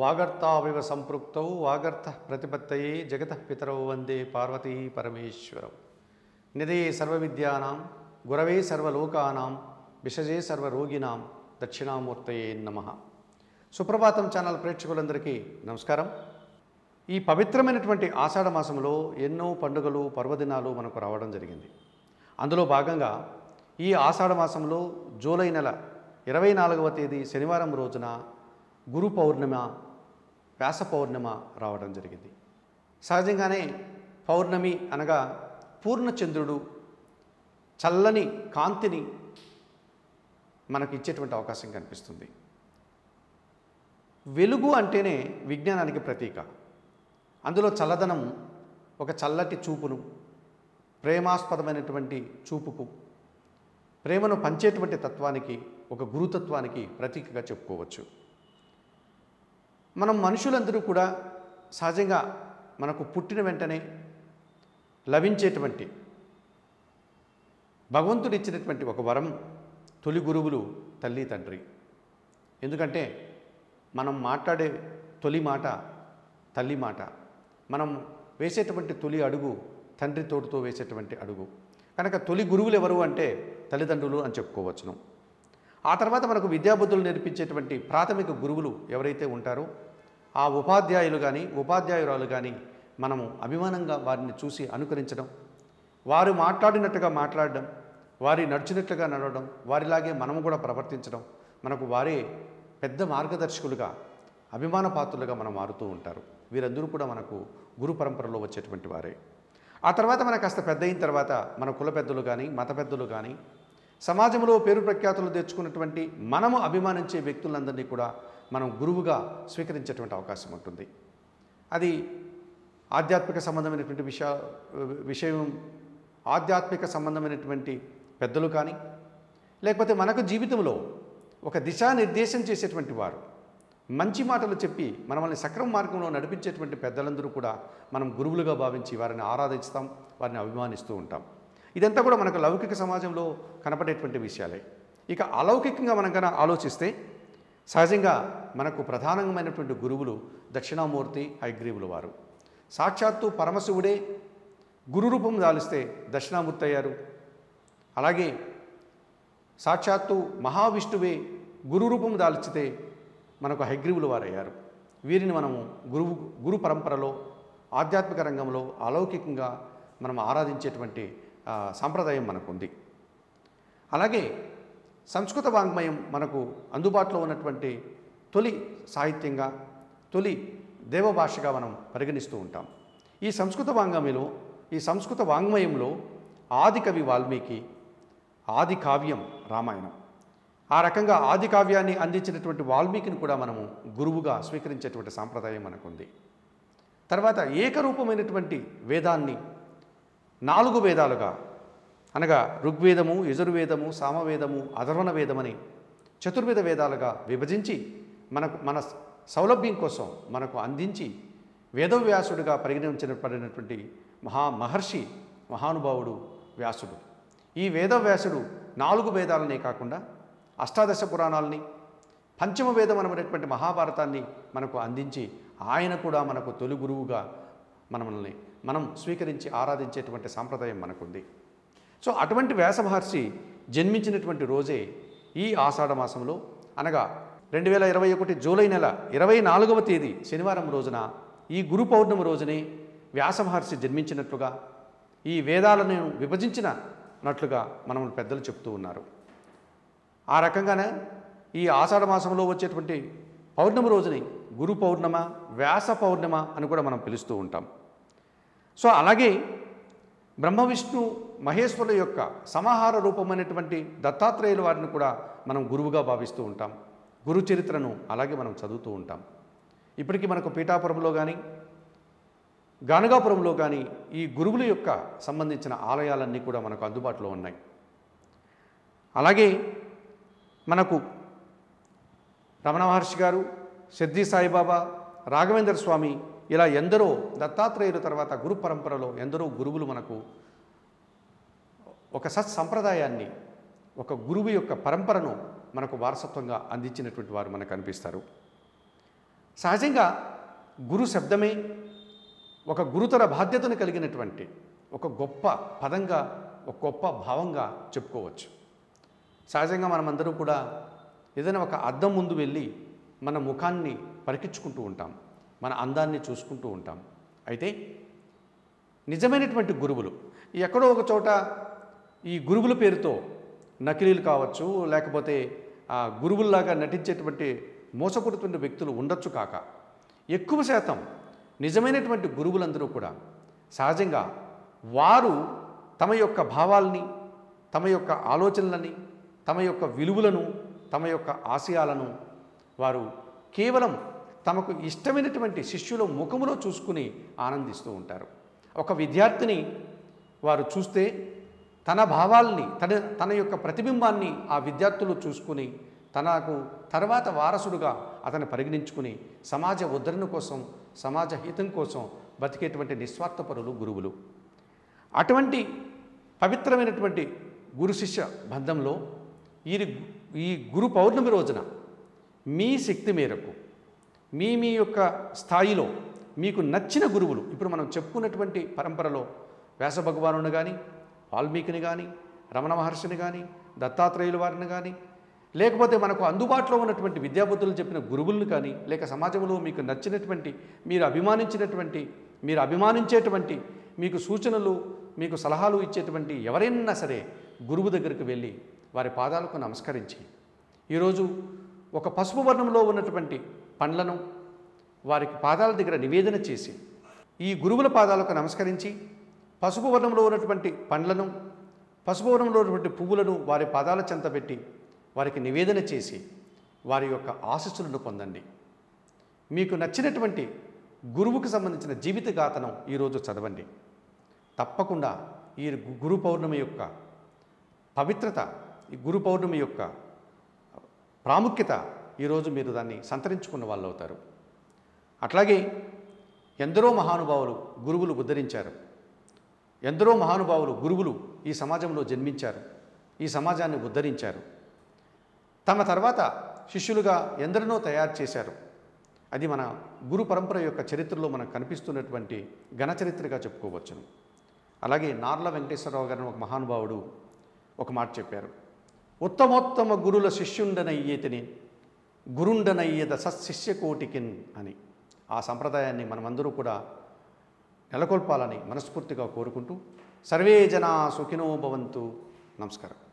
వాగర్తావివ సంపృక్తౌ వాగర్త ప్రతిపత్తయే జగతః పితరౌ వందే పార్వతీ పరమేశ్వరౌ. నిదే సర్వవిద్యానాం గురవే సర్వలోకానాం విషజే సర్వరోగినాం దక్షిణామూర్తయే నమః. సుప్రభాతం ఛానల్ ప్రేక్షకులందరికీ నమస్కారం. ఈ పవిత్రమైనటువంటి ఆషాఢ మాసంలో ఎన్నో పండుగలు పర్వదినాలు మనకు రావడం జరిగింది. అందులో భాగంగా ఈ ఆషాఢ మాసంలో జూలై నెల 24వ తేదీ శనివారం రోజున గురు పౌర్ణిమ, వ్యాస పౌర్ణిమ రావడం జరిగింది. సహజంగానే పౌర్ణమి అనగా పూర్ణచంద్రుడు చల్లని కాంతిని మనకు ఇచ్చేటువంటి అవకాశం కనిపిస్తుంది. వెలుగు అంటేనే విజ్ఞానానికి ప్రతీక. అందులో చల్లదనం ఒక చల్లటి చూపును, ప్రేమాస్పదమైనటువంటి చూపుకు, ప్రేమను పంచేటువంటి తత్వానికి, ఒక గురుతత్వానికి ప్రతీకగా చెప్పుకోవచ్చు. మనం మనుషులందరూ కూడా సహజంగా మనకు పుట్టిన వెంటనే లభించేటువంటి భగవంతుడు ఇచ్చినటువంటి ఒక వరం తొలి గురువులు తల్లి తండ్రి. ఎందుకంటే మనం మాట్లాడే తొలి మాట తల్లి మాట, మనం వేసేటువంటి తొలి అడుగు తండ్రి తోడుతో వేసేటువంటి అడుగు. కనుక తొలి గురువులు ఎవరు అంటే తల్లిదండ్రులు అని చెప్పుకోవచ్చును. ఆ తర్వాత మనకు విద్యాబుద్ధులు నేర్పించేటువంటి ప్రాథమిక గురువులు ఎవరైతే ఉంటారో ఆ ఉపాధ్యాయులు కానీ ఉపాధ్యాయురాలు కానీ మనము అభిమానంగా వారిని చూసి అనుకరించడం, వారు మాట్లాడినట్టుగా మాట్లాడడం, వారి నడిచినట్లుగా నడవడం, వారిలాగే మనము కూడా ప్రవర్తించడం, మనకు వారే పెద్ద మార్గదర్శకులుగా అభిమాన పాత్రులుగా మనం మారుతూ ఉంటారు. వీరందరూ కూడా మనకు గురు పరంపరలో వచ్చేటువంటి వారే. ఆ తర్వాత మనకు కాస్త పెద్ద అయిన తర్వాత మన కుల పెద్దలు కానీ మత పెద్దలు కానీ సమాజంలో పేరు ప్రఖ్యాతులు తెచ్చుకున్నటువంటి మనము అభిమానించే వ్యక్తులందరినీ కూడా మనం గురువుగా స్వీకరించేటువంటి అవకాశం ఉంటుంది. అది ఆధ్యాత్మిక సంబంధమైనటువంటి విషయం ఆధ్యాత్మిక సంబంధమైనటువంటి పెద్దలు కానీ, లేకపోతే మనకు జీవితంలో ఒక దిశానిర్దేశం చేసేటువంటి వారు, మంచి మాటలు చెప్పి మనల్ని సక్రమ మార్గంలో నడిపించేటువంటి పెద్దలందరూ కూడా మనం గురువులుగా భావించి వారిని ఆరాధిస్తాం, వారిని అభిమానిస్తూ ఉంటాం. ఇదంతా కూడా మనకు లౌకిక సమాజంలో కనపడేటువంటి విషయాలే. ఇక అలౌకికంగా మనం కన్నా ఆలోచిస్తే సహజంగా మనకు ప్రధానమైనటువంటి గురువులు దక్షిణామూర్తి హయగ్రీవులు వారు. సాక్షాత్తు పరమశివుడే గురు రూపం దాలిస్తే దక్షిణామూర్తి అయ్యారు. అలాగే సాక్షాత్తు మహావిష్ణువే గురు రూపం దాల్చితే మనకు హయగ్రీవులు వారు అయ్యారు. వీరిని మనము గురు పరంపరలో ఆధ్యాత్మిక రంగంలో అలౌకికంగా మనం ఆరాధించేటువంటి సాంప్రదాయం మనకుంది. అలాగే సంస్కృత వాంగ్మయం మనకు అందుబాటులో ఉన్నటువంటి తొలి సాహిత్యంగా, తొలి దేవభాషగా మనం పరిగణిస్తూ ఉంటాం. ఈ సంస్కృత వాంగ్మయంలో ఆది కవి వాల్మీకి, ఆది కావ్యం రామాయణం. ఆ రకంగా ఆది కావ్యాన్ని అందించినటువంటి వాల్మీకిని కూడా మనము గురువుగా స్వీకరించేటువంటి సాంప్రదాయం మనకుంది. తర్వాత ఏకరూపమైనటువంటి వేదాన్ని 4 వేదాలుగా అనగా ఋగ్వేదము, యజుర్వేదము, సామవేదము, అథర్వణ వేదమని చతుర్వేద వేదాలుగా విభజించి మన సౌలభ్యం కోసం మనకు అందించి వేదవ్యాసుడిగా పరిగణించబడినటువంటి మహర్షి మహానుభావుడు వ్యాసుడు. ఈ వేదవ్యాసుడు 4 వేదాలనే కాకుండా అష్టాదశ పురాణాలని, పంచమ వేదం అనేటువంటి మహాభారతాన్ని మనకు అందించి ఆయన కూడా మనకు తొలి గురువుగా మనం స్వీకరించి ఆరాధించేటువంటి సాంప్రదాయం మనకుంది. సో అటువంటి వ్యాస మహర్షి జన్మించినటువంటి రోజే ఈ ఆషాఢ మాసంలో అనగా 2021 జూలై నెల 24వ తేదీ శనివారం రోజున ఈ గురు పౌర్ణమి రోజునే వ్యాస మహర్షి జన్మించినట్లుగా, ఈ వేదాలను విభజించినట్లుగా మనం పెద్దలు చెప్తూ ఉన్నారు. ఆ రకంగానే ఈ ఆషాఢ మాసంలో వచ్చేటువంటి పౌర్ణమి రోజుని గురు పౌర్ణమ, వ్యాస పౌర్ణిమ అని కూడా మనం పిలుస్తూ ఉంటాం. సో అలాగే బ్రహ్మ విష్ణు మహేశ్వరుల యొక్క సమాహార రూపమైనటువంటి దత్తాత్రేయుల వారిని కూడా మనం గురువుగా భావిస్తూ ఉంటాం. గురు చరిత్రను అలాగే మనం చదువుతూ ఉంటాం. ఇప్పటికీ మనకు పీఠాపురంలో కానీ గానగాపురంలో కానీ ఈ గురువుల యొక్క సంబంధించిన ఆలయాలన్నీ కూడా మనకు అందుబాటులో ఉన్నాయి. అలాగే మనకు రమణ మహర్షి గారు, సిద్ధి సాయిబాబా, రాఘవేంద్ర స్వామి, ఇలా ఎందరో దత్తాత్రేయుల తర్వాత గురు పరంపరలో ఎందరో గురువులు మనకు ఒక సత్సంప్రదాయాన్ని, ఒక గురువు యొక్క పరంపరను మనకు వారసత్వంగా అందించినటువంటి వారు మనకు కనిపిస్తారు. సహజంగా గురు శబ్దమే ఒక గురుతర బాధ్యతను కలిగినటువంటి ఒక గొప్ప పదంగా, ఒక గొప్ప భావంగా చెప్పుకోవచ్చు. సహజంగా మనమందరం కూడా ఏదైనా ఒక అద్దం ముందు వెళ్ళి మన ముఖాన్ని పరికించుకుంటూ ఉంటాం, మన అందాన్ని చూసుకుంటూ ఉంటాం. అయితే నిజమైనటువంటి గురువులు ఎక్కడో ఒక చోట ఈ గురువుల పేరుతో నకిలీలు కావచ్చు, లేకపోతే ఆ గురువుల్లాగా నటించేటువంటి మోసపడుతున్న వ్యక్తులు ఉండొచ్చు కాక, ఎక్కువ శాతం నిజమైనటువంటి గురువులందరూ కూడా సహజంగా వారు తమ యొక్క భావాల్ని, తమ యొక్క ఆలోచనలని, తమ యొక్క విలువలను, తమ యొక్క ఆశయాలను వారు కేవలం తమకు ఇష్టమైనటువంటి శిష్యుల ముఖములో చూసుకుని ఆనందిస్తూ ఉంటారు. ఒక విద్యార్థిని వారు చూస్తే తన భావాల్ని, తన యొక్క ప్రతిబింబాన్ని ఆ విద్యార్థులు చూసుకుని తనకు తర్వాత వారసుడుగా అతను పరిగణించుకుని సమాజ ఉద్ధరణ కోసం, సమాజ హితం కోసం బతికేటువంటి నిస్వార్థపరులు గురువులు. అటువంటి పవిత్రమైనటువంటి గురు శిష్య బంధంలో ఈ గురు పౌర్ణమి రోజున మీ శక్తి మేరకు మీ యొక్క స్థాయిలో మీకు నచ్చిన గురువులు, ఇప్పుడు మనం చెప్పుకున్నటువంటి పరంపరలో వ్యాస భగవానుని కానీ, వాల్మీకిని కానీ, రమణ మహర్షిని కానీ, దత్తాత్రేయుల వారిని కానీ, లేకపోతే మనకు అందుబాటులో ఉన్నటువంటి విద్యాబుద్ధులు చెప్పిన గురువులను కానీ, లేక సమాజంలో మీకు నచ్చినటువంటి, మీరు అభిమానించేటువంటి, మీకు సూచనలు, మీకు సలహాలు ఇచ్చేటువంటి ఎవరైనా సరే గురువు దగ్గరికి వెళ్ళి వారి పాదాలకు నమస్కరించి, ఈరోజు ఒక పసుపు వర్ణంలో ఉన్నటువంటి పండ్లను వారికి పాదాల దగ్గర నివేదన చేసి, ఈ గురువుల పాదాలకు నమస్కరించి పసుపు వర్ణంలో ఉన్నటువంటి పండ్లను, పసుపు వర్ణంలో ఉన్నటువంటి పువ్వులను వారి పాదాల చెంత పెట్టి వారికి నివేదన చేసి వారి యొక్క ఆశీస్సులను పొందండి. మీకు నచ్చినటువంటి గురువుకు సంబంధించిన జీవిత గాథను ఈరోజు చదవండి. తప్పకుండా ఈ గురు పౌర్ణమి యొక్క పవిత్రత, ఈ గురు పౌర్ణమి యొక్క ప్రాముఖ్యత ఈరోజు మీరు దాన్ని సంతరించుకున్న వాళ్ళు అవుతారు. అట్లాగే ఎందరో మహానుభావులు గురువులు ఉద్ధరించారు, ఎందరో మహానుభావులు గురువులు ఈ సమాజంలో జన్మించారు, ఈ సమాజాన్ని ఉద్ధరించారు, తమ తర్వాత శిష్యులుగా ఎందరినో తయారు చేశారు. అది మన గురు పరంపర యొక్క చరిత్రలో మనకు కనిపిస్తున్నటువంటి ఘన చరిత్రగా చెప్పుకోవచ్చును. అలాగే నార్ల వెంకటేశ్వరరావు గారిని ఒక మహానుభావుడు ఒక మాట చెప్పారు, ఉత్తమోత్తమ గురుల శిష్యుండనయ్యేతిని గురుండనయ్యేద సశిష్యకోటికిన్ అని. ఆ సంప్రదాయాన్ని మనమందరూ కూడా నెలకొల్పాలని మనస్ఫూర్తిగా కోరుకుంటూ, సర్వే జనా సుఖినో భవంతు. నమస్కారం.